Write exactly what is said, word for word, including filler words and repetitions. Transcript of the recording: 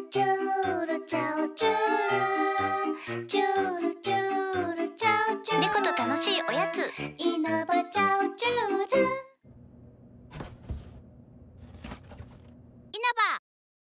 チュルチャオチュルチュルチュルチャオチュル猫と楽しいおやつ。 イナバチャオチュル